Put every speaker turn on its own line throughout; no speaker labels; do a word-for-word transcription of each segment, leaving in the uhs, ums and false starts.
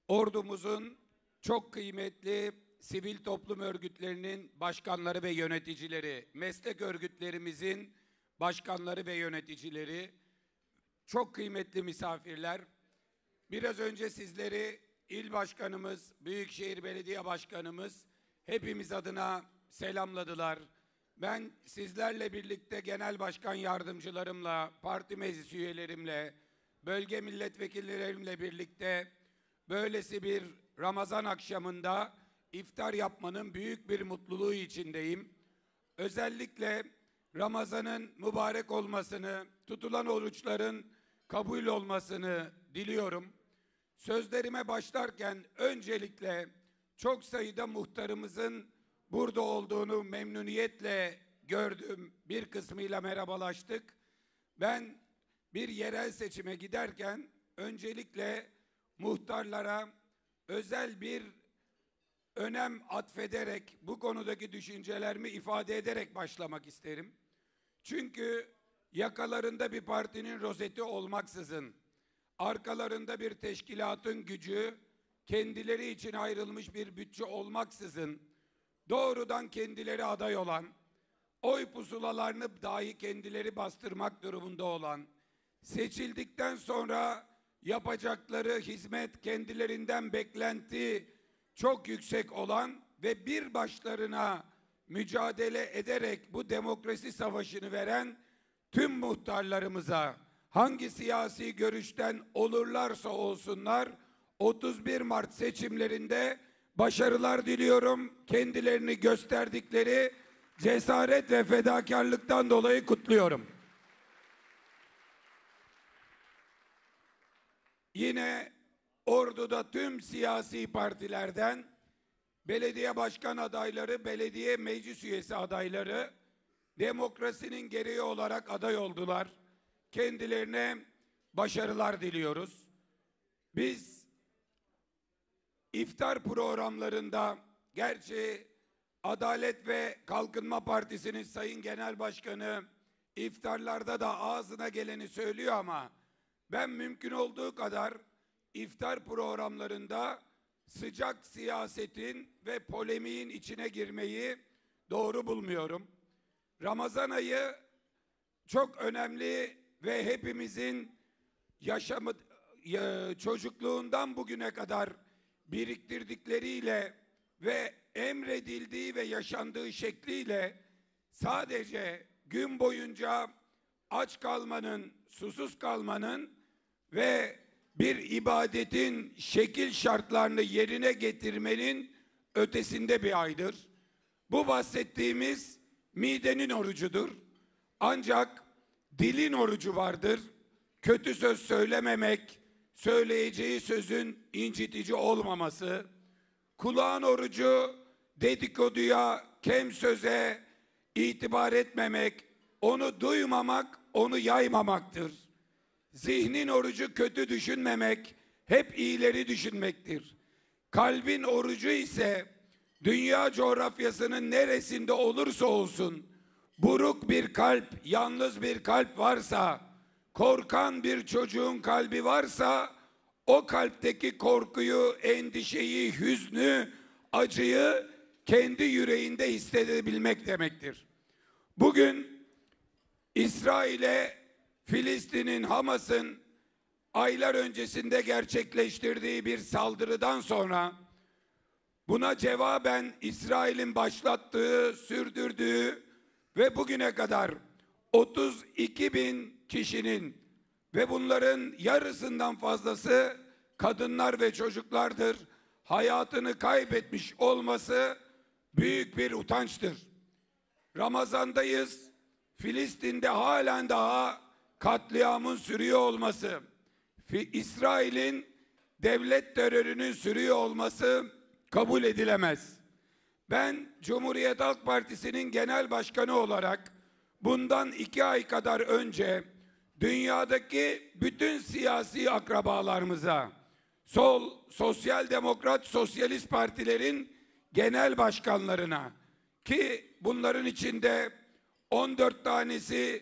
ordumuzun çok kıymetli sivil toplum örgütlerinin başkanları ve yöneticileri, meslek örgütlerimizin başkanları ve yöneticileri, çok kıymetli misafirler, biraz önce sizleri il başkanımız, Büyükşehir Belediye Başkanımız hepimiz adına selamladılar. Ben sizlerle birlikte genel başkan yardımcılarımla, parti meclis üyelerimle, bölge milletvekillerimle birlikte böylesi bir Ramazan akşamında iftar yapmanın büyük bir mutluluğu içindeyim. Özellikle Ramazan'ın mübarek olmasını, tutulan oruçların kabul olmasını diliyorum. Sözlerime başlarken öncelikle çok sayıda muhtarımızın burada olduğunu memnuniyetle gördüm. Bir kısmıyla merhabalaştık. Ben bir yerel seçime giderken öncelikle muhtarlara özel bir önem atfederek, bu konudaki düşüncelerimi ifade ederek başlamak isterim. Çünkü yakalarında bir partinin rozeti olmaksızın, arkalarında bir teşkilatın gücü, kendileri için ayrılmış bir bütçe olmaksızın, doğrudan kendileri aday olan, oy pusulalarını dahi kendileri bastırmak durumunda olan, seçildikten sonra yapacakları hizmet, kendilerinden beklenti çok yüksek olan ve bir başlarına mücadele ederek bu demokrasi savaşını veren tüm muhtarlarımıza, hangi siyasi görüşten olurlarsa olsunlar, otuz bir Mart seçimlerinde başarılar diliyorum. Kendilerini gösterdikleri cesaret ve fedakarlıktan dolayı kutluyorum. Yine Ordu'da tüm siyasi partilerden belediye başkan adayları, belediye meclis üyesi adayları demokrasinin gereği olarak aday oldular. Kendilerine başarılar diliyoruz. Biz iftar programlarında, gerçi Adalet ve Kalkınma Partisi'nin Sayın Genel Başkanı iftarlarda da ağzına geleni söylüyor ama ben mümkün olduğu kadar iftar programlarında sıcak siyasetin ve polemiğin içine girmeyi doğru bulmuyorum. Ramazan ayı çok önemli ve hepimizin yaşamı, çocukluğundan bugüne kadar biriktirdikleriyle ve emredildiği ve yaşandığı şekliyle sadece gün boyunca aç kalmanın, susuz kalmanın ve bir ibadetin şekil şartlarını yerine getirmenin ötesinde bir aydır. Bu bahsettiğimiz midenin orucudur. Ancak dilin orucu vardır. Kötü söz söylememek, söyleyeceği sözün incitici olmaması, kulağın orucu dedikoduya, kem söze itibar etmemek, onu duymamak, onu yaymamaktır. Zihnin orucu kötü düşünmemek, hep iyileri düşünmektir. Kalbin orucu ise dünya coğrafyasının neresinde olursa olsun, buruk bir kalp, yalnız bir kalp varsa, korkan bir çocuğun kalbi varsa, o kalpteki korkuyu, endişeyi, hüznü, acıyı kendi yüreğinde hissedebilmek demektir. Bugün İsrail'e Filistin'in, Hamas'ın aylar öncesinde gerçekleştirdiği bir saldırıdan sonra buna cevaben İsrail'in başlattığı, sürdürdüğü ve bugüne kadar otuz iki bin kişinin ve bunların yarısından fazlası kadınlar ve çocuklardır, hayatını kaybetmiş olması büyük bir utançtır. Ramazandayız. Filistin'de halen daha katliamın sürüyor olması, İsrail'in devlet terörünün sürüyor olması kabul edilemez. Ben Cumhuriyet Halk Partisi'nin genel başkanı olarak bundan iki ay kadar önce dünyadaki bütün siyasi akrabalarımıza, sol, sosyal demokrat, sosyalist partilerin genel başkanlarına, ki bunların içinde on dört tanesi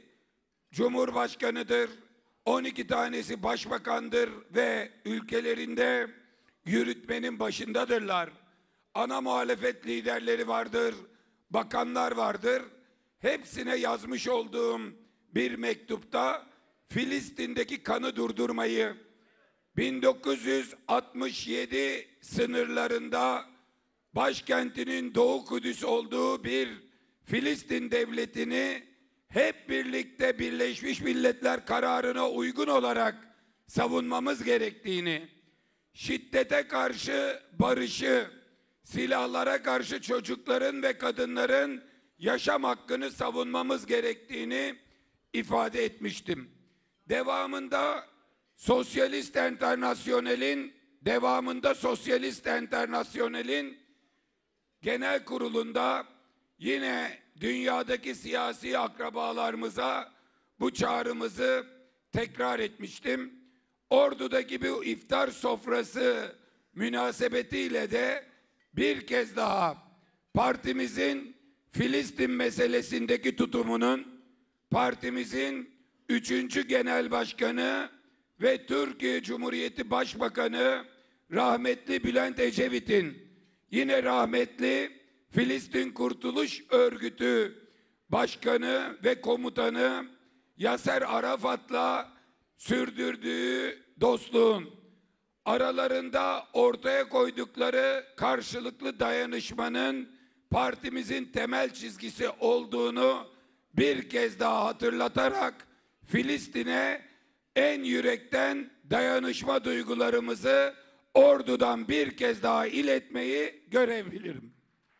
Cumhurbaşkanıdır, on iki tanesi başbakandır ve ülkelerinde yürütmenin başındadırlar. Ana muhalefet liderleri vardır, bakanlar vardır. Hepsine yazmış olduğum bir mektupta Filistin'deki kanı durdurmayı, bin dokuz yüz altmış yedi sınırlarında başkentinin Doğu Kudüs olduğu bir Filistin devletini hep birlikte Birleşmiş Milletler kararına uygun olarak savunmamız gerektiğini, şiddete karşı barışı, silahlara karşı çocukların ve kadınların yaşam hakkını savunmamız gerektiğini ifade etmiştim. Devamında Sosyalist Enternasyonel'in devamında Sosyalist Enternasyonel'in genel kurulunda yine dünyadaki siyasi akrabalarımıza bu çağrımızı tekrar etmiştim. Ordu'daki bu iftar sofrası münasebetiyle de bir kez daha partimizin Filistin meselesindeki tutumunun, partimizin üçüncü Genel Başkanı ve Türkiye Cumhuriyeti Başbakanı rahmetli Bülent Ecevit'in, yine rahmetli Filistin Kurtuluş Örgütü Başkanı ve Komutanı Yaser Arafat'la sürdürdüğü dostluğun, aralarında ortaya koydukları karşılıklı dayanışmanın partimizin temel çizgisi olduğunu bir kez daha hatırlatarak Filistin'e en yürekten dayanışma duygularımızı Ordu'dan bir kez daha iletmeyi görev bilirim.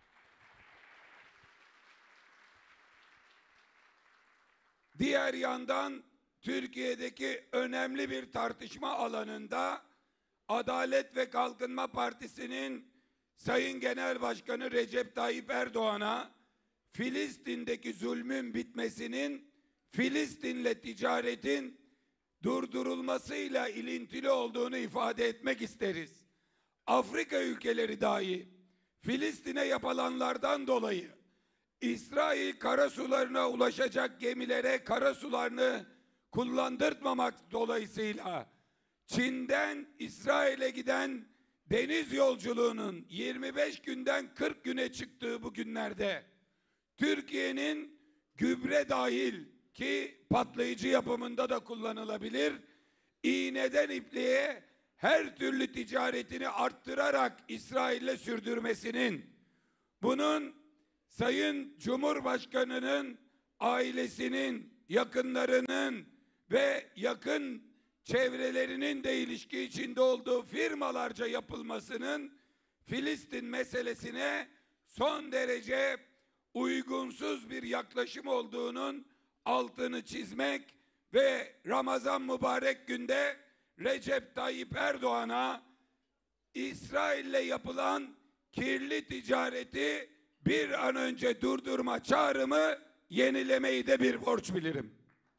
Diğer yandan Türkiye'deki önemli bir tartışma alanında Adalet ve Kalkınma Partisi'nin Sayın Genel Başkanı Recep Tayyip Erdoğan'a Filistin'deki zulmün bitmesinin Filistin'le ticaretin durdurulmasıyla ilintili olduğunu ifade etmek isteriz. Afrika ülkeleri dahi Filistin'e yapılanlardan dolayı İsrail karasularına ulaşacak gemilere karasularını kullandırtmamak dolayısıyla Çin'den İsrail'e giden deniz yolculuğunun yirmi beş günden kırk güne çıktığı bu günlerde Türkiye'nin gübre dahil ki patlayıcı yapımında da kullanılabilir, iğneden ipliğe her türlü ticaretini arttırarak İsrail'le sürdürmesinin, bunun Sayın Cumhurbaşkanı'nın ailesinin, yakınlarının ve yakın çevrelerinin de ilişki içinde olduğu firmalarca yapılmasının Filistin meselesine son derece uygunsuz bir yaklaşım olduğunun altını çizmek ve Ramazan mübarek günde Recep Tayyip Erdoğan'a İsrail'le yapılan kirli ticareti bir an önce durdurma çağrımı yenilemeyi de bir borç bilirim.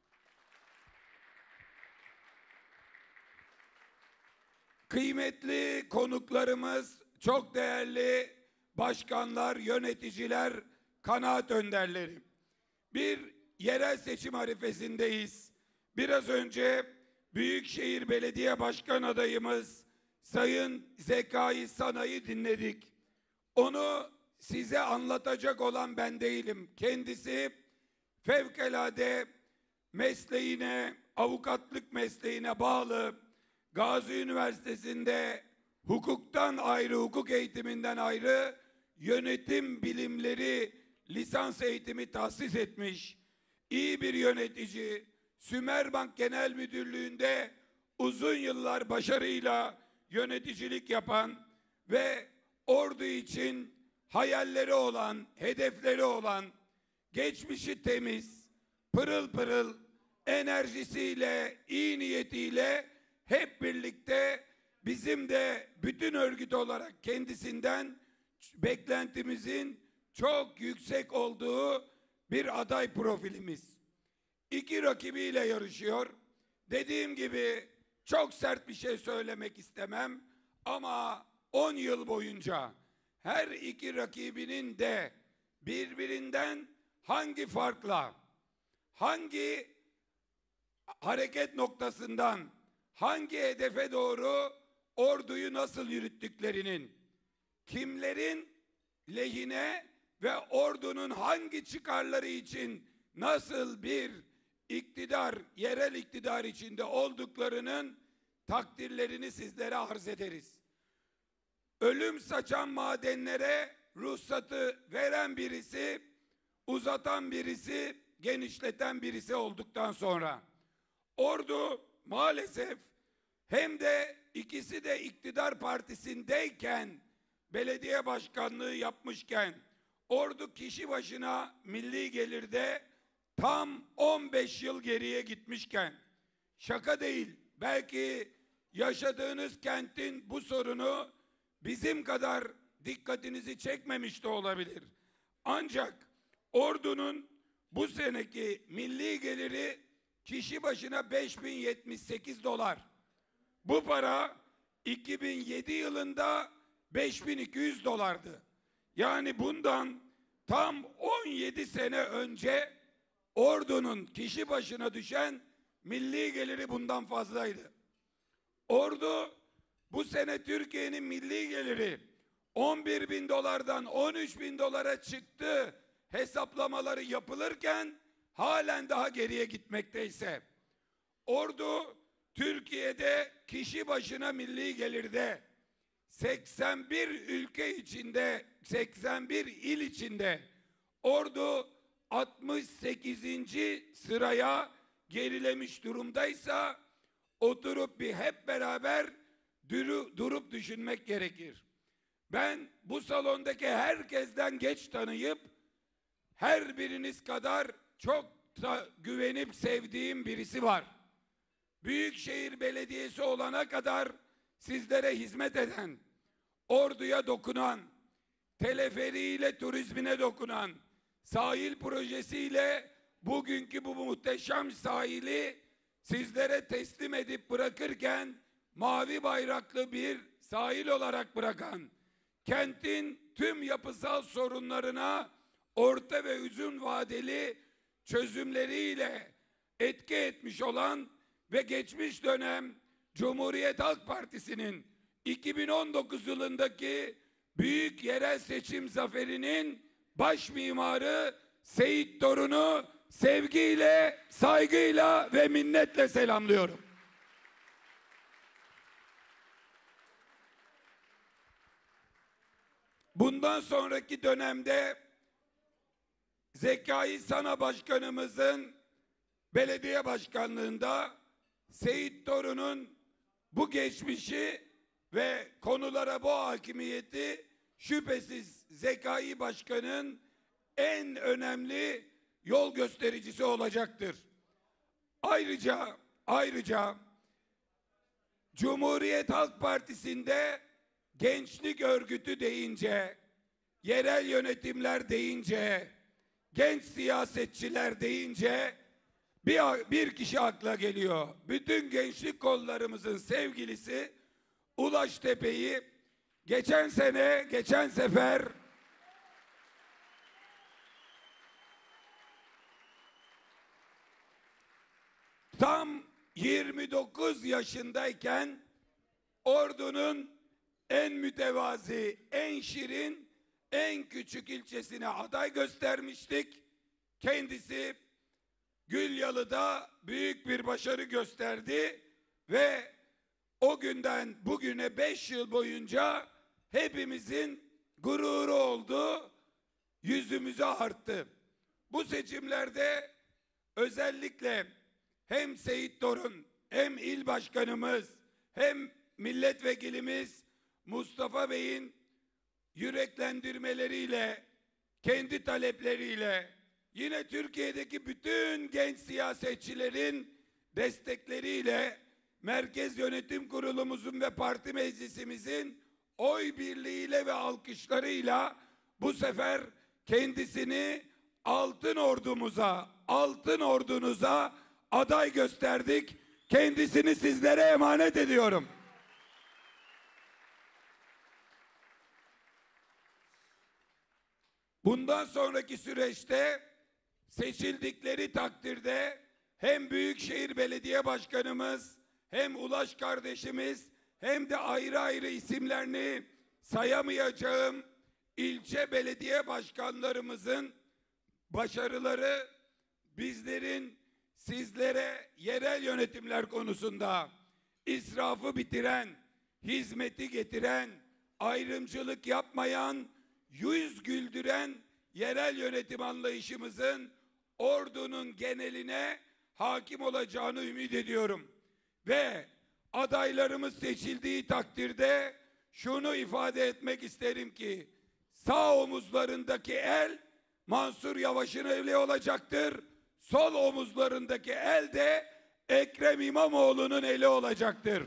Kıymetli konuklarımız, çok değerli başkanlar, yöneticiler, kanaat önderleri. Bir yerel seçim arifesindeyiz. Biraz önce Büyükşehir Belediye Başkan adayımız Sayın Zekai Sanay'ı dinledik. Onu size anlatacak olan ben değilim. Kendisi fevkalade mesleğine, avukatlık mesleğine bağlı Gazi Üniversitesi'nde hukuktan ayrı, hukuk eğitiminden ayrı yönetim bilimleri lisans eğitimi tahsis etmiş, iyi bir yönetici, Sümerbank Genel Müdürlüğü'nde uzun yıllar başarıyla yöneticilik yapan ve Ordu için hayalleri olan, hedefleri olan, geçmişi temiz, pırıl pırıl, enerjisiyle, iyi niyetiyle hep birlikte bizim de bütün örgüt olarak kendisinden beklentimizin çok yüksek olduğu bir aday profilimiz. İki rakibiyle yarışıyor. Dediğim gibi çok sert bir şey söylemek istemem ama on yıl boyunca her iki rakibinin de birbirinden hangi farkla, hangi hareket noktasından, hangi hedefe doğru orduyu nasıl yürüttüklerinin, kimlerin lehine ve ordunun hangi çıkarları için nasıl bir iktidar, yerel iktidar içinde olduklarının takdirlerini sizlere arz ederiz. Ölüm saçan madenlere ruhsatı veren birisi, uzatan birisi, genişleten birisi olduktan sonra ordu maalesef hem de ikisi de iktidar partisindeyken, belediye başkanlığı yapmışken, ordu kişi başına milli gelirde tam on beş yıl geriye gitmişken, şaka değil, belki yaşadığınız kentin bu sorunu bizim kadar dikkatinizi çekmemiş de olabilir. Ancak ordunun bu seneki milli geliri kişi başına beş bin yetmiş sekiz dolar. Bu para iki bin yedi yılında beş bin iki yüz dolardı. Yani bundan tam on yedi sene önce ordunun kişi başına düşen milli geliri bundan fazlaydı. Ordu bu sene Türkiye'nin milli geliri on bir bin dolardan on üç bin dolara çıktı hesaplamaları yapılırken halen daha geriye gitmekteyse, ordu Türkiye'de kişi başına milli gelirde seksen bir ülke içinde, seksen bir il içinde ordu altmış sekizinci sıraya gerilemiş durumdaysa, oturup bir hep beraber duru, durup düşünmek gerekir. Ben bu salondaki herkesten geç tanıyıp her biriniz kadar çok da güvenip sevdiğim birisi var. Büyükşehir Belediyesi olana kadar sizlere hizmet eden, orduya dokunan, teleferiyle turizmine dokunan, sahil projesiyle bugünkü bu muhteşem sahili sizlere teslim edip bırakırken mavi bayraklı bir sahil olarak bırakan, kentin tüm yapısal sorunlarına orta ve uzun vadeli çözümleriyle etki etmiş olan ve geçmiş dönem Cumhuriyet Halk Partisi'nin iki bin on dokuz yılındaki büyük yerel seçim zaferinin baş mimarı Seyit Torun'u sevgiyle, saygıyla ve minnetle selamlıyorum. Bundan sonraki dönemde Zekai Sana Başkanımızın belediye başkanlığında Seyit Torun'un bu geçmişi ve konulara bu hakimiyeti şüphesiz Zekai Başkan'ın en önemli yol göstericisi olacaktır. Ayrıca ayrıca Cumhuriyet Halk Partisi'nde gençlik örgütü deyince, yerel yönetimler deyince, genç siyasetçiler deyince bir, bir kişi akla geliyor. Bütün gençlik kollarımızın sevgilisi Ulaş Tepe'yi geçen sene, geçen sefer tam yirmi dokuz yaşındayken ordunun en mütevazi, en şirin, en küçük ilçesine aday göstermiştik. Kendisi Gülyalı'da büyük bir başarı gösterdi ve o günden bugüne beş yıl boyunca hepimizin gururu oldu, yüzümüze arttı. Bu seçimlerde özellikle hem Seyit Torun, hem il başkanımız, hem milletvekilimiz Mustafa Bey'in yüreklendirmeleriyle, kendi talepleriyle, yine Türkiye'deki bütün genç siyasetçilerin destekleriyle, Merkez Yönetim Kurulumuzun ve parti meclisimizin oy birliğiyle ve alkışlarıyla bu sefer kendisini altın ordumuza, altın ordunuza aday gösterdik. Kendisini sizlere emanet ediyorum. Bundan sonraki süreçte seçildikleri takdirde hem Büyükşehir Belediye Başkanımız, hem Ulaş kardeşimiz, hem de ayrı ayrı isimlerini sayamayacağım ilçe belediye başkanlarımızın başarıları bizlerin sizlere yerel yönetimler konusunda israfı bitiren, hizmeti getiren, ayrımcılık yapmayan, yüz güldüren yerel yönetim anlayışımızın Ordu'nun geneline hakim olacağını ümit ediyorum. Ve adaylarımız seçildiği takdirde şunu ifade etmek isterim ki sağ omuzlarındaki el Mansur Yavaş'ın eli olacaktır. Sol omuzlarındaki el de Ekrem İmamoğlu'nun eli olacaktır.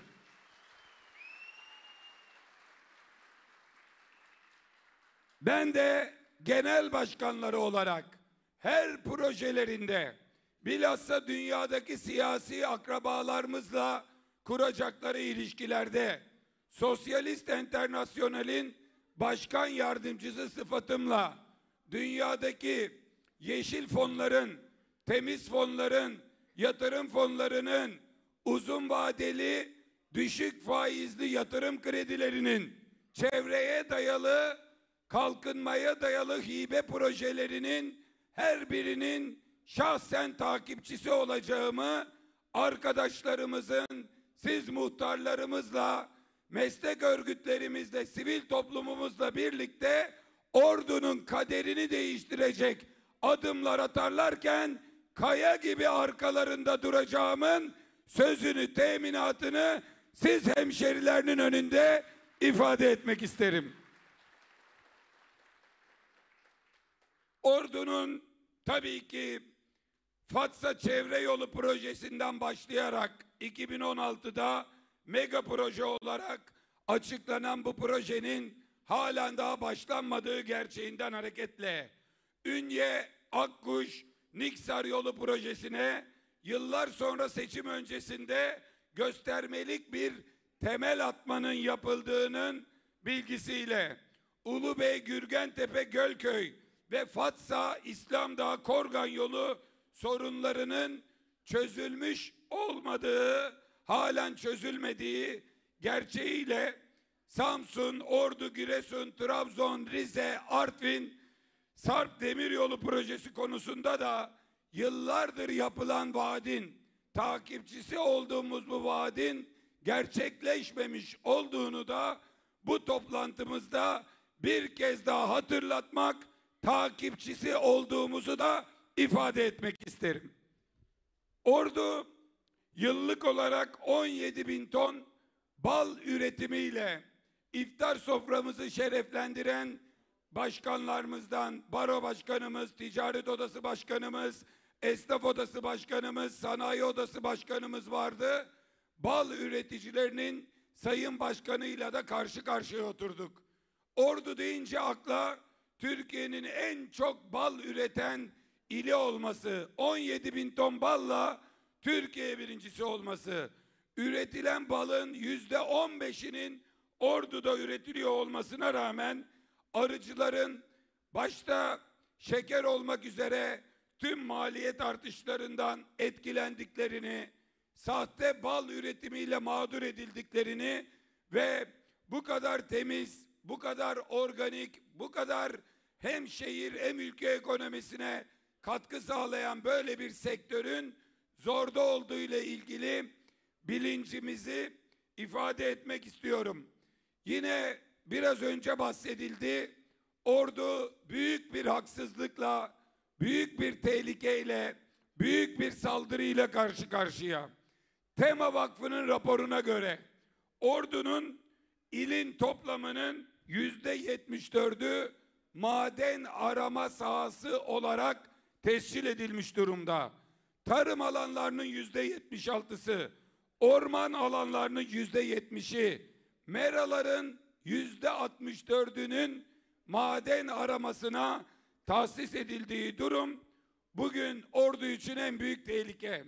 Ben de genel başkanları olarak her projelerinde bilhassa dünyadaki siyasi akrabalarımızla kuracakları ilişkilerde Sosyalist Enternasyonel'in başkan yardımcısı sıfatımla dünyadaki yeşil fonların, temiz fonların, yatırım fonlarının, uzun vadeli, düşük faizli yatırım kredilerinin, çevreye dayalı, kalkınmaya dayalı hibe projelerinin her birinin şahsen takipçisi olacağımı arkadaşlarımızın, siz muhtarlarımızla, meslek örgütlerimizle, sivil toplumumuzla birlikte Ordu'nun kaderini değiştirecek adımlar atarlarken kaya gibi arkalarında duracağımın sözünü, teminatını siz hemşerilerinin önünde ifade etmek isterim. Ordu'nun tabii ki Fatsa Çevre Yolu projesinden başlayarak iki bin on altıda mega proje olarak açıklanan bu projenin halen daha başlanmadığı gerçeğinden hareketle Ünye, Akkuş, Niksar yolu projesine yıllar sonra seçim öncesinde göstermelik bir temel atmanın yapıldığının bilgisiyle Ulubey, Gürgentepe, Gölköy ve Fatsa, İslamdağ, Korgan yolu sorunlarının çözülmüş olmadığı, halen çözülmediği gerçeğiyle Samsun, Ordu, Giresun, Trabzon, Rize, Artvin, Sarp Demiryolu projesi konusunda da yıllardır yapılan vaadin, takipçisi olduğumuz bu vaadin gerçekleşmemiş olduğunu da bu toplantımızda bir kez daha hatırlatmak, takipçisi olduğumuzu da ifade etmek isterim. Ordu yıllık olarak on yedi bin ton bal üretimiyle iftar soframızı şereflendiren başkanlarımızdan Baro Başkanımız, Ticaret Odası Başkanımız, Esnaf Odası Başkanımız, Sanayi Odası Başkanımız vardı. Bal üreticilerinin Sayın Başkanıyla da karşı karşıya oturduk. Ordu deyince akla Türkiye'nin en çok bal üreten ili olması, on yedi bin ton balla Türkiye birincisi olması, üretilen balın yüzde on beşinin Ordu'da üretiliyor olmasına rağmen arıcıların başta şeker olmak üzere tüm maliyet artışlarından etkilendiklerini, sahte bal üretimiyle mağdur edildiklerini ve bu kadar temiz, bu kadar organik, bu kadar hem şehir hem ülke ekonomisine katkı sağlayan böyle bir sektörün zorda olduğu ile ilgili bilincimizi ifade etmek istiyorum. Yine biraz önce bahsedildi. Ordu büyük bir haksızlıkla, büyük bir tehlikeyle, büyük bir saldırıyla karşı karşıya. Tema Vakfı'nın raporuna göre Ordu'nun ilin toplamının yüzde yetmiş dördü maden arama sahası olarak tescil edilmiş durumda. Tarım alanlarının yüzde yetmiş altısı, orman alanlarının yüzde yetmişi, meraların yüzde altmış dördünün maden aramasına tahsis edildiği durum bugün Ordu için en büyük tehlike.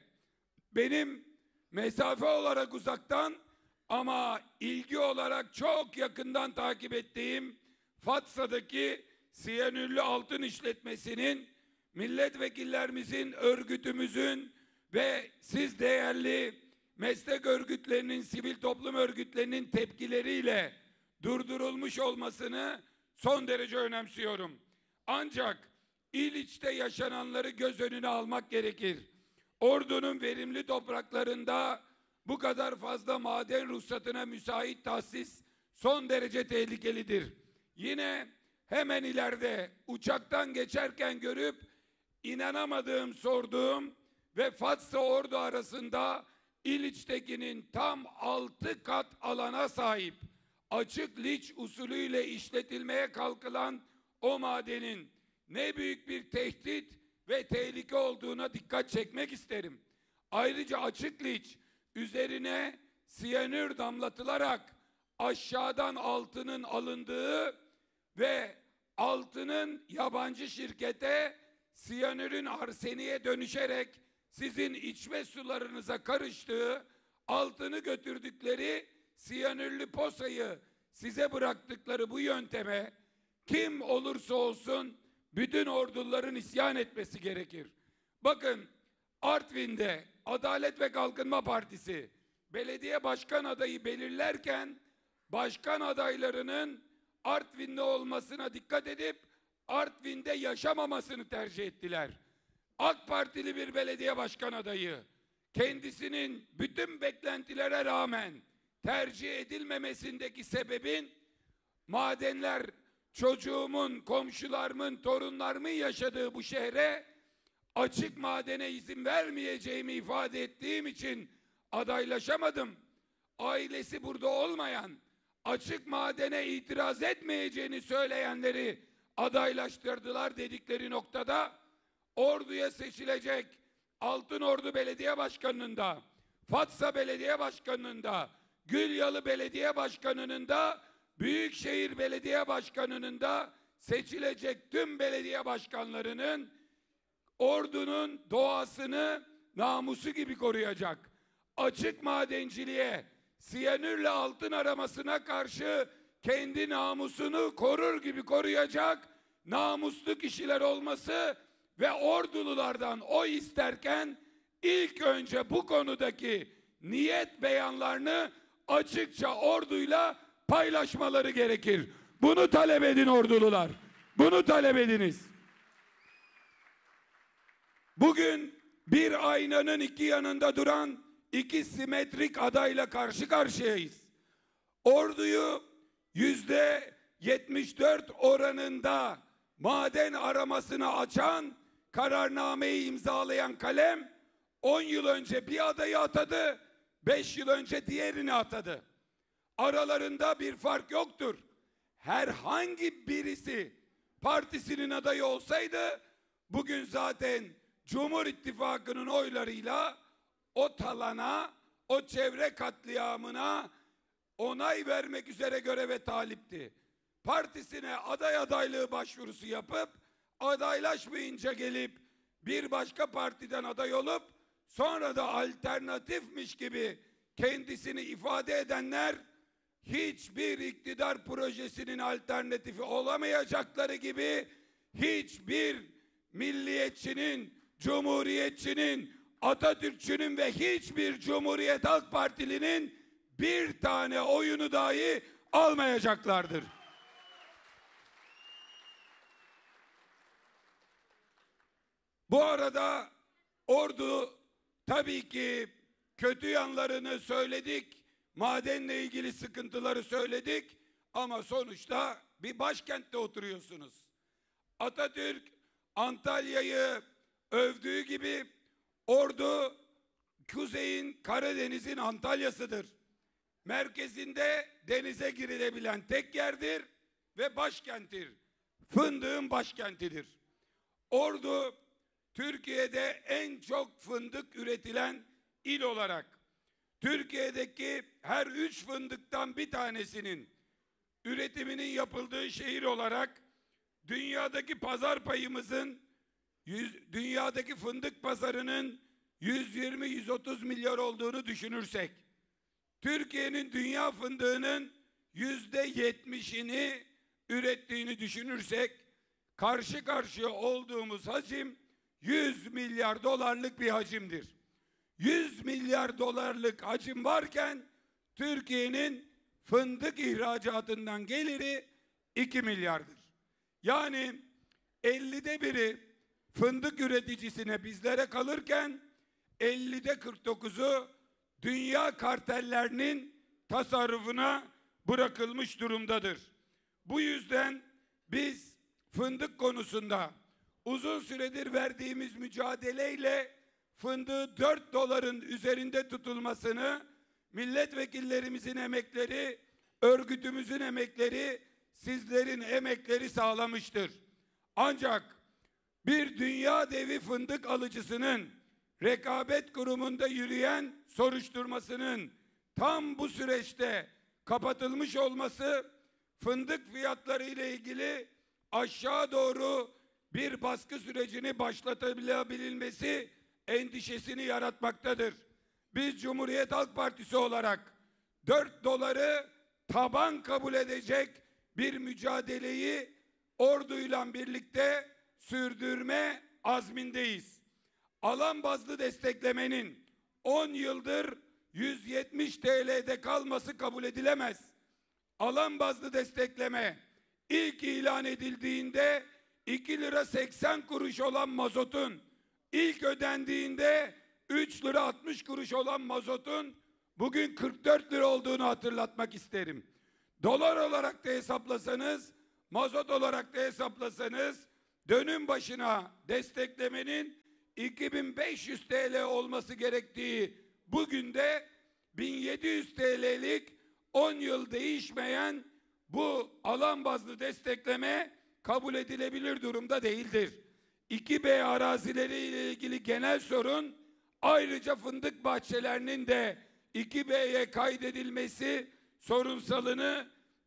Benim mesafe olarak uzaktan ama ilgi olarak çok yakından takip ettiğim Fatsa'daki siyanürlü altın işletmesinin milletvekillerimizin, örgütümüzün ve siz değerli meslek örgütlerinin, sivil toplum örgütlerinin tepkileriyle durdurulmuş olmasını son derece önemsiyorum. Ancak İliç'te yaşananları göz önüne almak gerekir. Ordu'nun verimli topraklarında bu kadar fazla maden ruhsatına müsait tahsis son derece tehlikelidir. Yine hemen ileride uçaktan geçerken görüp inanamadığım, sorduğum ve Fatsa Ordu arasında İliç'tekinin tam altı kat alana sahip açık liç usulüyle işletilmeye kalkılan o madenin ne büyük bir tehdit ve tehlike olduğuna dikkat çekmek isterim. Ayrıca açık liç üzerine siyanür damlatılarak aşağıdan altının alındığı ve altının yabancı şirkete siyanürün arseniye dönüşerek sizin içme sularınıza karıştığı, altını götürdükleri siyanürlü posayı size bıraktıkları bu yönteme kim olursa olsun bütün orduların isyan etmesi gerekir. Bakın, Artvin'de Adalet ve Kalkınma Partisi belediye başkan adayı belirlerken başkan adaylarının Artvin'de olmasına dikkat edip Artvin'de yaşamamasını tercih ettiler. AK Partili bir belediye başkan adayı kendisinin bütün beklentilere rağmen tercih edilmemesindeki sebebin madenler çocuğumun, komşularımın, torunlarımın yaşadığı bu şehre açık madene izin vermeyeceğimi ifade ettiğim için adaylaşamadım. Ailesi burada olmayan, açık madene itiraz etmeyeceğini söyleyenleri adaylaştırdılar dedikleri noktada Ordu'ya seçilecek Altınordu Belediye Başkanı'nın da, Fatsa Belediye Başkanı'nın da, Gülyalı Belediye Başkanı'nın da, Büyükşehir Belediye Başkanı'nın da seçilecek tüm belediye başkanlarının Ordu'nun doğasını namusu gibi koruyacak. Açık madenciliğe, siyanürle altın aramasına karşı kendi namusunu korur gibi koruyacak namuslu kişiler olması ve Ordululardan oy isterken ilk önce bu konudaki niyet beyanlarını açıkça orduyla paylaşmaları gerekir. Bunu talep edin Ordulular. Bunu talep ediniz. Bugün bir aynanın iki yanında duran iki simetrik adayla karşı karşıyayız. Orduyu yüzde yetmiş dört oranında maden aramasını açan, kararnameyi imzalayan kalem on yıl önce bir adayı atadı, beş yıl önce diğerini atadı. Aralarında bir fark yoktur. Herhangi birisi partisinin adayı olsaydı bugün zaten Cumhur İttifakı'nın oylarıyla o talana, o çevre katliamına onay vermek üzere göreve talipti. Partisine aday adaylığı başvurusu yapıp adaylaşmayınca gelip bir başka partiden aday olup sonra da alternatifmiş gibi kendisini ifade edenler hiçbir iktidar projesinin alternatifi olamayacakları gibi hiçbir milliyetçinin, cumhuriyetçinin, Atatürkçünün ve hiçbir Cumhuriyet Halk Partilinin bir tane oyunu dahi almayacaklardır. Bu arada Ordu tabii ki kötü yanlarını söyledik, madenle ilgili sıkıntıları söyledik ama sonuçta bir başkentte oturuyorsunuz. Atatürk Antalya'yı övdüğü gibi Ordu kuzeyin, Karadeniz'in Antalya'sıdır. Merkezinde denize girilebilen tek yerdir ve başkenttir. Fındığın başkentidir. Ordu Türkiye'de en çok fındık üretilen il olarak Türkiye'deki her üç fındıktan bir tanesinin üretiminin yapıldığı şehir olarak dünyadaki pazar payımızın yüz, dünyadaki fındık pazarının yüz yirmi yüz otuz milyar olduğunu düşünürsek Türkiye'nin dünya fındığının yüzde yetmişini ürettiğini düşünürsek karşı karşıya olduğumuz hacim yüz milyar dolarlık bir hacimdir. yüz milyar dolarlık hacim varken Türkiye'nin fındık ihracatından geliri iki milyardır. Yani ellide biri fındık üreticisine, bizlere kalırken ellide kırk dokuzu dünya kartellerinin tasarrufuna bırakılmış durumdadır. Bu yüzden biz fındık konusunda uzun süredir verdiğimiz mücadeleyle fındığı dört doların üzerinde tutulmasını, milletvekillerimizin emekleri, örgütümüzün emekleri, sizlerin emekleri sağlamıştır. Ancak bir dünya devi fındık alıcısının rekabet kurumunda yürüyen soruşturmasının tam bu süreçte kapatılmış olması, fındık fiyatları ile ilgili aşağı doğru bir baskı sürecini başlatabilmesi endişesini yaratmaktadır. Biz Cumhuriyet Halk Partisi olarak dört doları taban kabul edecek bir mücadeleyi orduyla birlikte sürdürme azmindeyiz. Alan bazlı desteklemenin on yıldır yüz yetmiş T L'de kalması kabul edilemez. Alan bazlı destekleme ilk ilan edildiğinde iki lira seksen kuruş olan mazotun, ilk ödendiğinde üç lira altmış kuruş olan mazotun bugün kırk dört lira olduğunu hatırlatmak isterim. Dolar olarak da hesaplasanız, mazot olarak da hesaplasanız dönüm başına desteklemenin iki bin beş yüz T L olması gerektiği bugün de bin yedi yüz T L'lik on yıl değişmeyen bu alan bazlı destekleme kabul edilebilir durumda değildir. iki B arazileri ile ilgili genel sorun, ayrıca fındık bahçelerinin de iki B'ye kaydedilmesi sorunsalını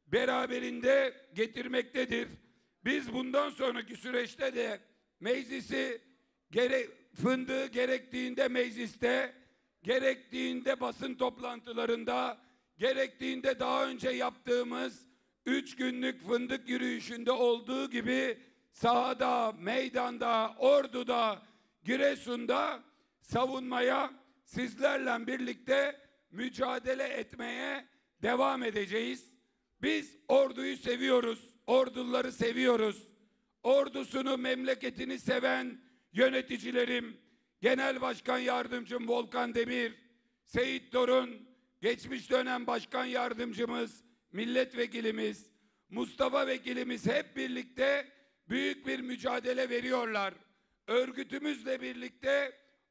beraberinde getirmektedir. Biz bundan sonraki süreçte de meclisi gere fındığı gerektiğinde mecliste, gerektiğinde basın toplantılarında, gerektiğinde daha önce yaptığımız üç günlük fındık yürüyüşünde olduğu gibi sahada, meydanda, Ordu'da, Giresun'da savunmaya, sizlerle birlikte mücadele etmeye devam edeceğiz. Biz orduyu seviyoruz, orduları seviyoruz. Ordusunu, memleketini seven yöneticilerim, Genel Başkan Yardımcım Volkan Demir, Seyit Torun, geçmiş dönem Başkan Yardımcımız, Milletvekilimiz, Mustafa Vekilimiz hep birlikte büyük bir mücadele veriyorlar. Örgütümüzle birlikte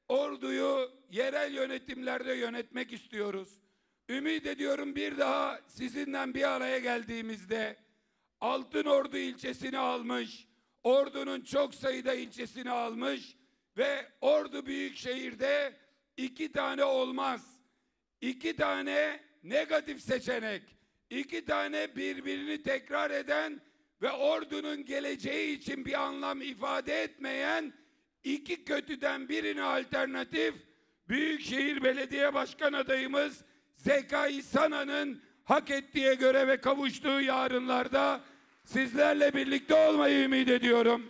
orduyu yerel yönetimlerde yönetmek istiyoruz. Ümit ediyorum bir daha sizinle bir araya geldiğimizde Altınordu ilçesini almış, Ordu'nun çok sayıda ilçesini almış ve Ordu Büyükşehir'de iki tane olmaz, iki tane negatif seçenek, iki tane birbirini tekrar eden ve Ordu'nun geleceği için bir anlam ifade etmeyen iki kötüden birine alternatif Büyükşehir Belediye Başkan adayımız Zekai Sana'nın hak ettiği göreve kavuştuğu yarınlarda sizlerle birlikte olmayı ümit ediyorum.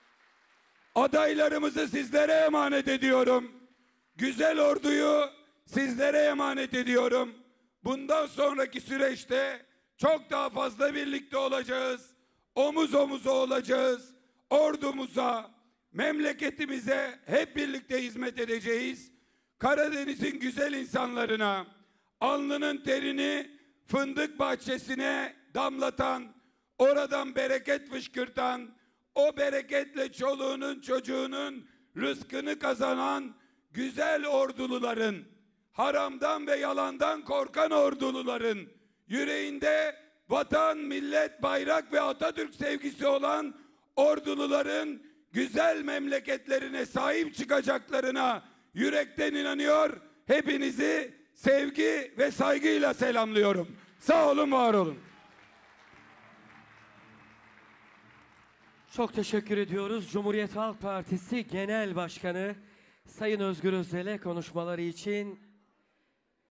Adaylarımızı sizlere emanet ediyorum. Güzel orduyu sizlere emanet ediyorum. Bundan sonraki süreçte çok daha fazla birlikte olacağız. Omuz omuza olacağız. Ordumuza, memleketimize hep birlikte hizmet edeceğiz. Karadeniz'in güzel insanlarına, alnının terini fındık bahçesine damlatan, oradan bereket fışkırtan, o bereketle çoluğunun çocuğunun rızkını kazanan güzel orduluların, haramdan ve yalandan korkan orduluların, yüreğinde vatan, millet, bayrak ve Atatürk sevgisi olan orduluların güzel memleketlerine sahip çıkacaklarına yürekten inanıyor. Hepinizi sevgi ve saygıyla selamlıyorum. Sağ olun, var olun.
Çok teşekkür ediyoruz. Cumhuriyet Halk Partisi Genel Başkanı Sayın Özgür Özel'e konuşmaları için.